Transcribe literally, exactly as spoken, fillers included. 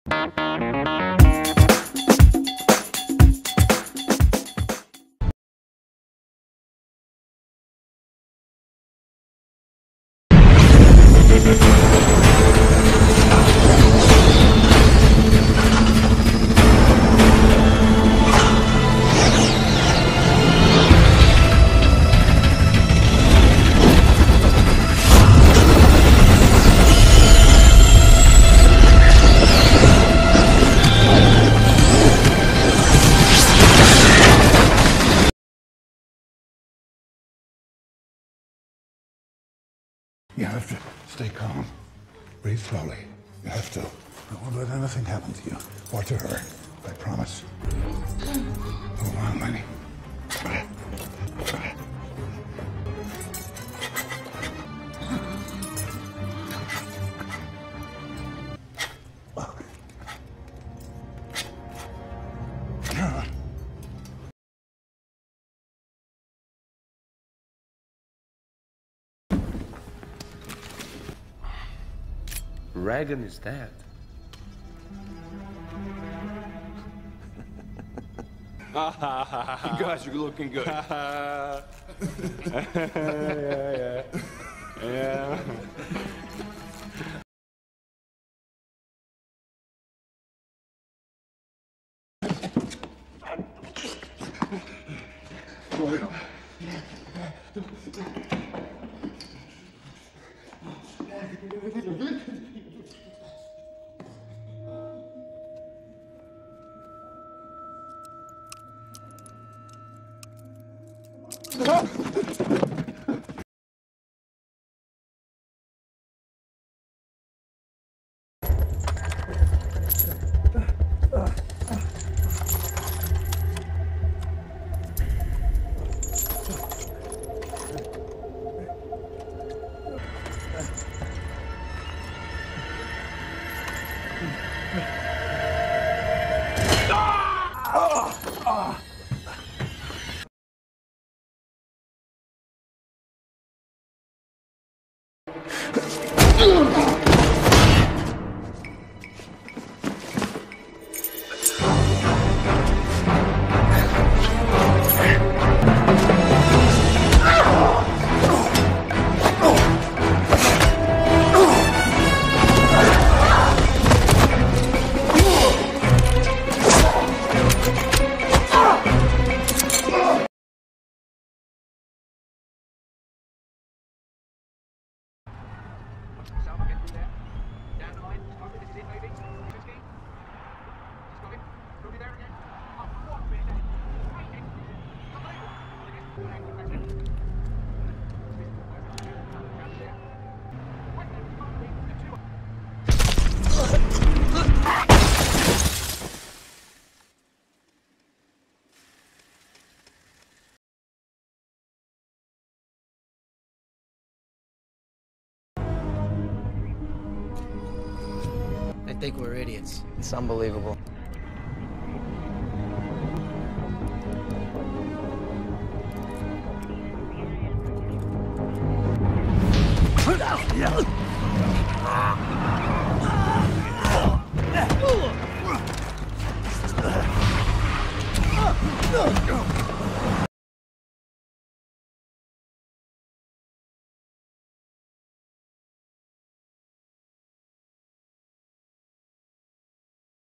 You have to stay calm. Breathe slowly. You have to. I won't let anything happen to you or to her. I promise. Hold on, Lenny. Reagan is dead. You guys are looking good. yeah, yeah, yeah. I think we're idiots. It's unbelievable.